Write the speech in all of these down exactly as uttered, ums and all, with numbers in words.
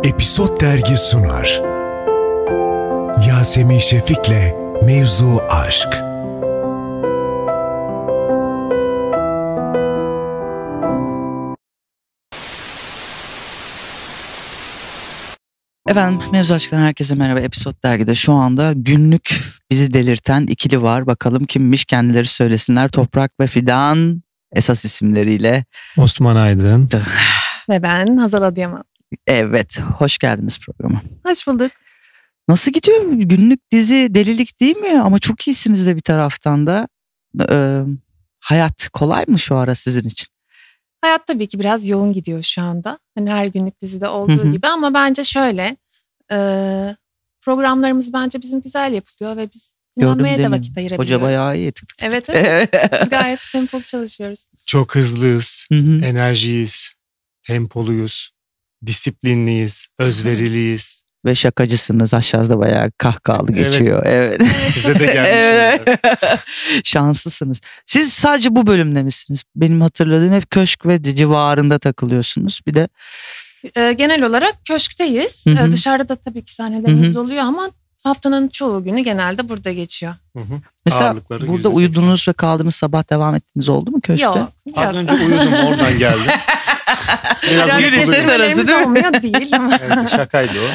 Episod Dergi sunar. Yasemin Şefik'le Mevzu Aşk. Efendim, Mevzu Aşk'tan herkese merhaba. Episod Dergi'de şu anda günlük bizi delirten ikili var. Bakalım kimmiş, kendileri söylesinler. Toprak ve Fidan esas isimleriyle. Osman Aydın. Ve ben Hazal Adıyaman. Evet, hoş geldiniz programa. Hoş bulduk. Nasıl gidiyor günlük dizi? Delilik değil mi? Ama çok iyisiniz de bir taraftan da. Ee, hayat kolay mı şu ara sizin için? Hayat tabii ki biraz yoğun gidiyor şu anda. Hani her günlük dizide olduğu Hı hı. gibi ama bence şöyle e, programlarımız bence bizim güzel yapılıyor ve biz dinlenmeye de vakit ayırabiliyoruz. Hoca bayağı iyi. Tık tık tık. Evet, evet. Biz gayet tempolu çalışıyoruz. Çok hızlıyız, Hı hı. enerjiyiz, tempoluyuz, disiplinliyiz, özveriliyiz. Ve şakacısınız, aşağıda bayağı kahkahalı Evet. geçiyor. Evet. Size de gelmiş. Evet. Şanslısınız. Siz sadece bu bölümde misiniz? Benim hatırladığım hep köşk ve civarında takılıyorsunuz. Bir de E, genel olarak köşkteyiz. Hı hı. E, dışarıda da tabii ki sahnelerimiz Hı hı. oluyor ama haftanın çoğu günü genelde burada geçiyor. Hı hı. mesela Ağırlıkları burada yüzde seksen. uyudunuz ve kaldınız, sabah devam ettiniz oldu mu köşkte? Yok. Az yok. önce uyudum, oradan geldim. Biraz Yani Yürü, set uykuluyum. arası kesintilerimiz değil mi? olmuyor değil ama. Neyse, şakaydı o.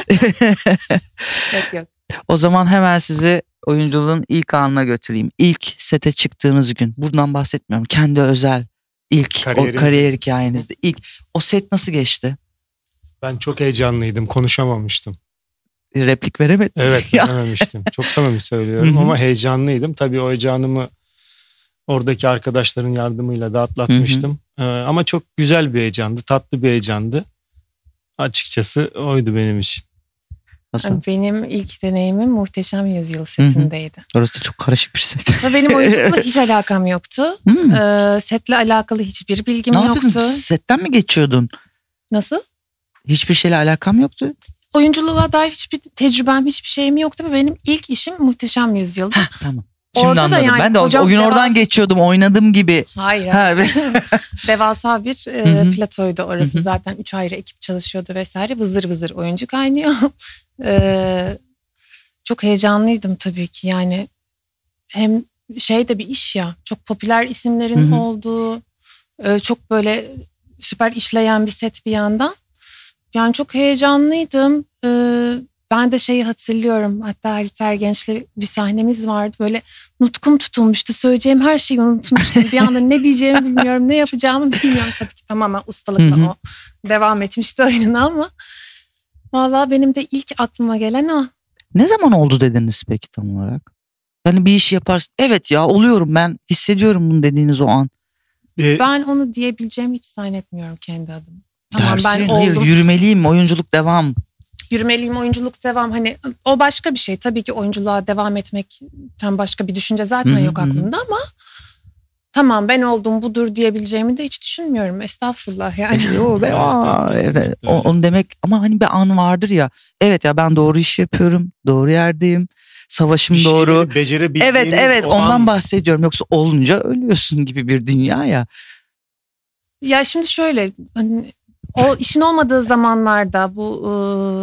Yok yok. O zaman hemen sizi oyunculuğun ilk anına götüreyim. İlk sete çıktığınız gün. Buradan bahsetmiyorum. Kendi özel ilk o Kariyeriniz. kariyer hikayenizde. İlk o set nasıl geçti? Ben çok heyecanlıydım, konuşamamıştım. Replik veremedim. Evet, Ya. verememiştim. Çok samimi söylüyorum Hı hı. ama heyecanlıydım. Tabii o heyecanımı oradaki arkadaşların yardımıyla da atlatmıştım. Ee, ama çok güzel bir heyecandı, tatlı bir heyecandı. Açıkçası oydu benim için. Nasıl? Benim ilk deneyimim Muhteşem Yüzyıl setindeydi. Orası da çok karışık bir set. Ve benim oyunculukla hiç alakam yoktu. Hmm. Ee, setle alakalı hiçbir bilgim Ne yoktu. yapıyordun? Setten mi geçiyordun? Nasıl? Hiçbir şeyle alakam yoktu. Oyunculuğa dair hiçbir tecrübem, hiçbir şeyim yoktu. Ve benim ilk işim Muhteşem Yüzyıl'dı. Heh, tamam. Şimdi Orada da anladım. yani Ben de hocam oyun oradan devasa- geçiyordum, oynadım gibi. Hayır. Ha, ve- Devasa bir e, Hı hı. platoydu orası. Hı hı. Zaten üç ayrı ekip çalışıyordu vesaire. Vızır vızır oyuncu kaynıyor. Ee, çok heyecanlıydım tabii ki. Yani hem şey de bir iş ya. Çok popüler isimlerin Hı hı. olduğu, e, çok böyle süper işleyen bir set bir yandan. Yani çok heyecanlıydım. Ee, ben de şeyi hatırlıyorum. Hatta Halit Ergenç'le bir sahnemiz vardı. Böyle nutkum tutulmuştu. Söyleyeceğim her şeyi unutmuştum. Bir anda ne diyeceğimi bilmiyorum. Ne yapacağımı bilmiyorum. Tabii ki tamamen ustalıkla Hı hı. o devam etmişti oyununa ama. Vallahi benim de ilk aklıma gelen o. Ne zaman oldu dediniz peki tam olarak? Yani bir iş yaparsın. Evet ya, oluyorum ben, hissediyorum bunu dediğiniz o an. Ee, Ben onu diyebileceğimi hiç zannetmiyorum kendi adıma. Tamam Dersin, ben hayır, oldum. yürümeliyim, oyunculuk devam. Yürümeliyim, oyunculuk devam. Hani o başka bir şey. Tabii ki oyunculuğa devam etmek tam başka bir düşünce zaten Hı hı, yok hı hı. aklımda ama tamam ben oldum budur diyebileceğimi de hiç düşünmüyorum. Estağfurullah yani. Yo, ben, Evet, aa, evet, evet. kesinlikle O- öyle. onu demek ama hani bir an vardır ya. Evet ya, ben doğru iş yapıyorum, doğru yerdeyim, savaşım bir doğru. şeyleri becerebildiğiniz Evet evet, o ondan an- bahsediyorum. Yoksa olunca ölüyorsun gibi bir dünya ya. Ya şimdi şöyle hani o işin olmadığı zamanlarda bu e,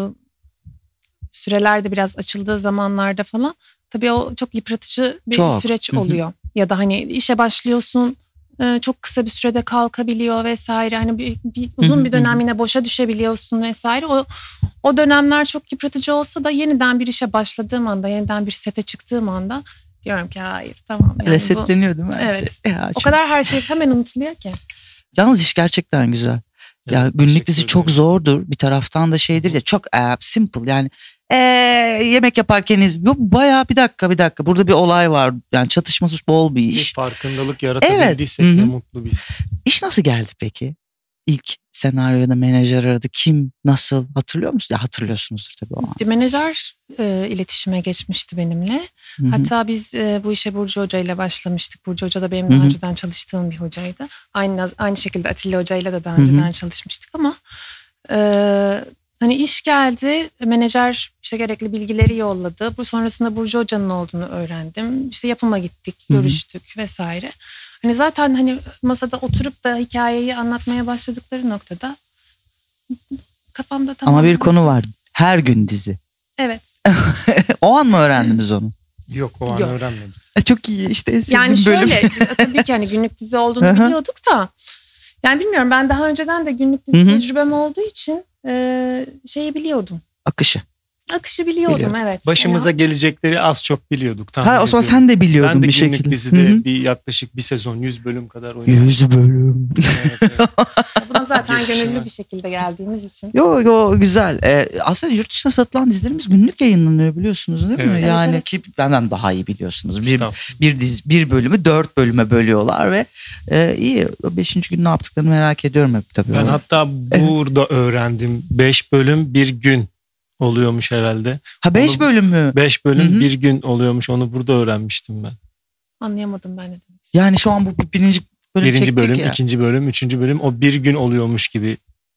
sürelerde biraz açıldığı zamanlarda falan tabii o çok yıpratıcı bir Çok. süreç Hı hı. oluyor. Ya da hani işe başlıyorsun e, çok kısa bir sürede kalkabiliyor vesaire. Hani bir, bir uzun Hı hı, bir dönem yine boşa düşebiliyorsun vesaire. O o dönemler çok yıpratıcı olsa da yeniden bir işe başladığım anda, yeniden bir sete çıktığım anda diyorum ki hayır tamam. Yani bu, Resetleniyor değil mi her Evet. şey? Ya, o çok- kadar her şey hemen unutuluyor ki. Yalnız iş gerçekten güzel. Ya Evet, günlük teşekkür dizi ederim. çok zordur. Bir taraftan da şeydir ya, çok e, simple yani. E, yemek yaparken iz- yok, bayağı bir dakika bir dakika. Burada bir olay var. Yani çatışması bol bir Bir iş. farkındalık yaratabildiysek Evet, hı ne hı. mutlu biz. İş nasıl geldi peki? İlk senaryoda menajer aradı. Kim, nasıl, hatırlıyor musun? Ya hatırlıyorsunuzdur tabii o an. Bir menajer e, iletişime geçmişti benimle. Hı hı. Hatta biz e, bu işe Burcu Hoca ile başlamıştık. Burcu Hoca da benim Hı daha hı. önceden çalıştığım bir hocaydı. Aynı aynı şekilde Atilla Hoca ile de daha Hı hı. önceden çalışmıştık ama e, hani iş geldi. Menajer işte gerekli bilgileri yolladı. Bu sonrasında Burcu Hoca'nın olduğunu öğrendim. İşte yapıma gittik, Hı hı. görüştük vesaire. Hani zaten hani masada oturup da hikayeyi anlatmaya başladıkları noktada Kafamda tamam. Ama bir konu var. Her gün dizi. Evet. O an mı öğrendiniz onu? Yok o an Yok. öğrenmedim. Çok iyi işte en sevdiğim Yani bölüm. şöyle tabii ki hani günlük dizi olduğunu Hı hı. biliyorduk da. Yani bilmiyorum, ben daha önceden de günlük dizi Hı hı. tecrübem olduğu için e, şeyi biliyordum. Akışı. Akışı biliyordum, Biliyordum. evet. Başımıza Yani- gelecekleri az çok biliyorduk. tahmin Ha, o zaman ediyorum. sen de biliyordun Ben de bir günlük şekilde. dizide Hı hı. bir yaklaşık bir sezon yüz bölüm kadar oynadım. Yüz bölüm. Evet, evet. Buna zaten Geçmişim gönüllü var. bir şekilde geldiğimiz için. Yo yo güzel. Ee, aslında yurt dışına satılan dizilerimiz günlük yayınlanıyor biliyorsunuz değil mi? Evet. Yani Evet, ki benden daha iyi biliyorsunuz. Bir, Estağfurullah. bir, dizi, bir bölümü dört bölüme bölüyorlar ve e, iyi. O beşinci gün ne yaptıklarını merak ediyorum hep tabii. Ben O- hatta burada öğrendim. Beş bölüm bir gün oluyormuş herhalde. ha beş onu- bölüm mü? Beş bölüm Hı hı. bir gün oluyormuş. Onu burada öğrenmiştim ben. Anlayamadım ben ne demek. Yani şu an bu bir- birinci bölüm Birinci çektik bölüm, ya. ikinci bölüm, üçüncü bölüm o bir gün oluyormuş gibi.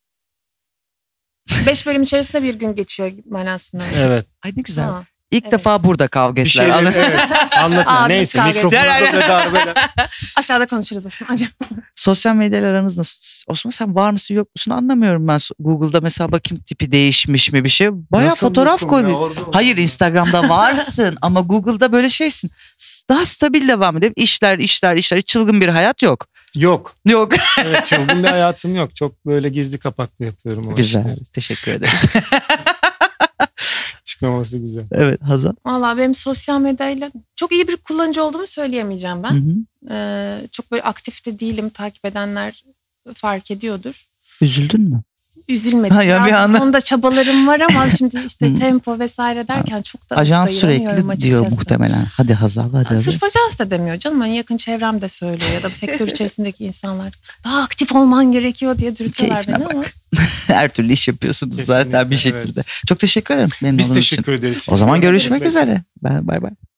Beş bölüm içerisinde bir gün geçiyor manasında. Evet. Ay ne güzel. Ha. İlk evet. defa burada kavga Bir ettiler. şeyleri Anladın? evet, anlatın. Abi, Neyse kavga mikrofonu ettiler. böyle darbeyle. Aşağıda konuşuruz Osman'cığım. Sosyal medyayla aranız nasıl? Osman sen var mısın yok musun anlamıyorum ben. Google'da mesela bakayım tipi değişmiş mi bir şey. Bayağı Nasıl fotoğraf unuttum ya, koymuş. orada Hayır oldu. Instagram'da varsın ama Google'da böyle şeysin. Daha stabil devam edip işler işler işler hiç çılgın bir hayat yok. Yok. Yok. Evet, çılgın bir hayatım yok. Çok böyle gizli kapaklı yapıyorum o Güzel. işleri. Teşekkür ederiz. Çıkmaması güzel. Evet Hazal. Valla benim sosyal medyayla çok iyi bir kullanıcı olduğumu söyleyemeyeceğim Hı ben. hı. Ee, çok böyle aktif de değilim. Takip edenler fark ediyordur. Üzüldün mü? Üzülmedim. Ha, ya bir Biraz anda- bu konuda çabalarım var ama şimdi işte Hı. tempo vesaire derken çok da Ajans dayanamıyorum sürekli diyor açıkçası. muhtemelen. Hadi Hazal hadi. hadi. Sırf ajans da demiyor canım. Hani yakın çevrem de söylüyor ya da bu sektör içerisindeki insanlar daha aktif olman gerekiyor diye dürtüyorlar Keyfine beni ama. Her türlü iş yapıyorsunuz Kesinlikle, zaten bir şekilde. evet. Çok teşekkür ederim. Memnun Biz olduğunuz için. teşekkür ederiz. O zaman görüşmek Bekleyin. üzere. Bay bay.